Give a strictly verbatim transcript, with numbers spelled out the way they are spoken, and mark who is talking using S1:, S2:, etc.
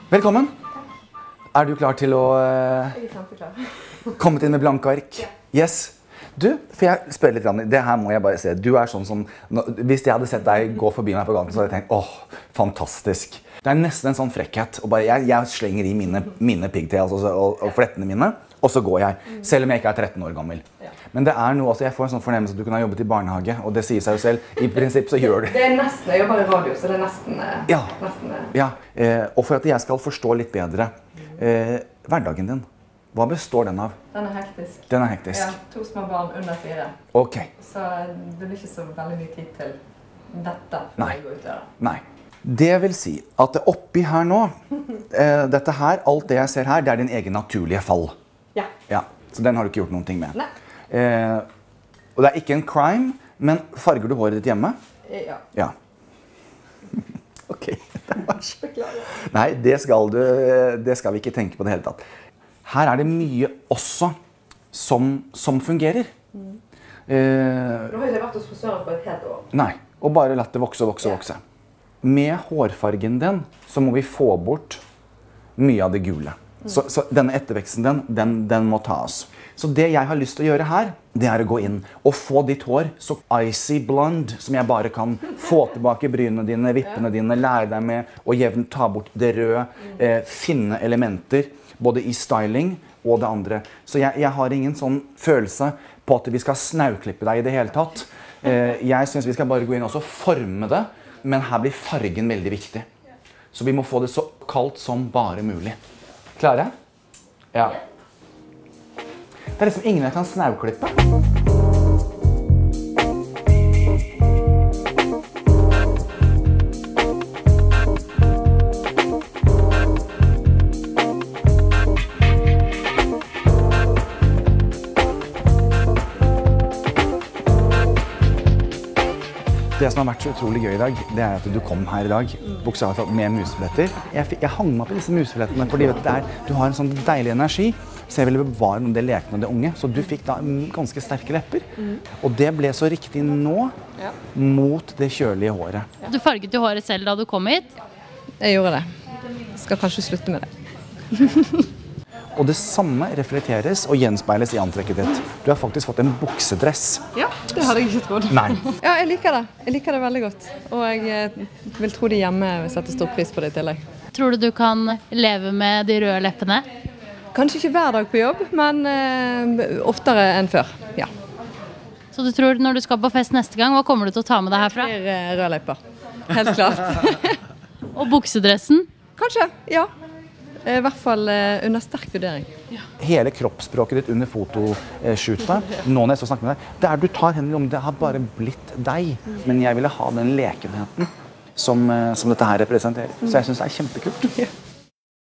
S1: Velkommen. Er du klar til å uh,
S2: Jeg er kjempeklar.
S1: komme inn med blanke ark?
S2: Ja.
S1: Yes. Du, for jeg spør litt, det her må jeg bare se. Du er sånn som, hvis jeg hadde sett deg gå forbi meg på gaten, så hadde jeg tenkt, åh, fantastisk. Det er nesten en sånn frekkhet. Og bare, jeg, jeg slenger i mine, mine pigtails og, og, og flettene mine, og så går jeg. Selv om jeg ikke er tretten år gammel. Ja. Men det er noe, altså jeg får en sånn fornemmelse at du kunne ha jobbet i barnehage, og det sier seg jo selv. I prinsipp så gjør du.
S2: Det er nesten, jeg jobber i radio, så det er nesten...
S1: Ja,
S2: nesten,
S1: ja. Eh, og for at jeg skal forstå litt bedre, eh, hverdagen din. Hva består den av?
S2: Den er hektisk.
S1: Den er hektisk.
S2: Ja, to små barn under fire.
S1: Ok.
S2: Så det blir ikke så veldig mye tid til dette før
S1: Nei.
S2: jeg går ut der.
S1: Nei. Det vil si at det oppi her nå, eh, dette her, alt det jeg ser her, det er din egen naturlige fall.
S2: Ja.
S1: Ja. Så den har du ikke gjort noen ting med.
S2: Nei.
S1: Eh, og det er ikke en crime, men farger du håret ditt hjemme?
S2: Ja.
S1: Ja. Ok. Det var så...
S2: Beklager.
S1: Nei, det skal, du, det skal vi ikke tenke på det hele tatt. Her er det mye også som, som fungerer. Mm. Eh,
S2: Nå har jeg ikke vært hos frisøren på et helt år.
S1: nei, og bare latt det vokse, vokse,
S2: Ja.
S1: vokse. Med hårfargen din så må vi få bort mye av det gule. Mm. Så, så denne etterveksten din, den, den må tas. Så det jeg har lyst til å gjøre her, det er å gå inn og få ditt hår så icy blonde som jeg bare kan. Få tilbake brynene dine, vippene dine, lære deg med å jevnt ta bort det røde, eh, finne elementer, både i styling og det andre. Så jeg, jeg har ingen sånn følelse på at vi skal snauklippe deg i det hele tatt. Eh, jeg synes vi skal bare gå inn og så forme det, men her blir fargen veldig viktig. Så vi må få det så kaldt som bare mulig. Klare? Ja. Det er liksom ingen jeg kan snauklippe. Det som har vært så utrolig gøy i dag, det er at du kom her i dag, bokstavelig talt med musefletter. Jeg, jeg hang meg på disse museflettene, fordi vet du, det er, du har en sånn deilig energi, så jeg ville bevare noe av det lekne og det unge. Så du fikk da ganske sterke lepper, mm. og det ble så riktig nå ja. Mot det kjølige håret.
S3: Ja. Du farget jo håret selv da du kom hit?
S2: Jeg gjorde det. Skal kanskje slutte med det.
S1: Og det samme reflekteres og gjenspeiles i antrekket ditt. Du har faktisk fått en buksedress.
S2: Ja, det hadde jeg ikke trodd.
S1: Nei.
S2: Ja, jeg liker det. Jeg liker det veldig godt. Og jeg vil tro de hjemme vil sette stor pris på det i tillegg.
S3: Tror du du kan leve med de røde leppene?
S2: Kanskje ikke hver dag på jobb, men uh, oftere enn før, ja.
S3: Så du tror når du skal på fest neste gang, hva kommer du til å ta med deg herfra?
S2: Det blir røde lepper. Helt klart.
S3: Og buksedressen?
S2: Kanskje, ja. I hvert fall uh, under sterk vurdering.
S1: Ja. Hele kroppsspråket ditt under fotoshootet, nå når jeg skal snakke med deg, det er du tar hendene om, det har bare blitt deg. Men jeg ville ha den lekenheten som, som dette her representerer. Så jeg synes det er kjempekult.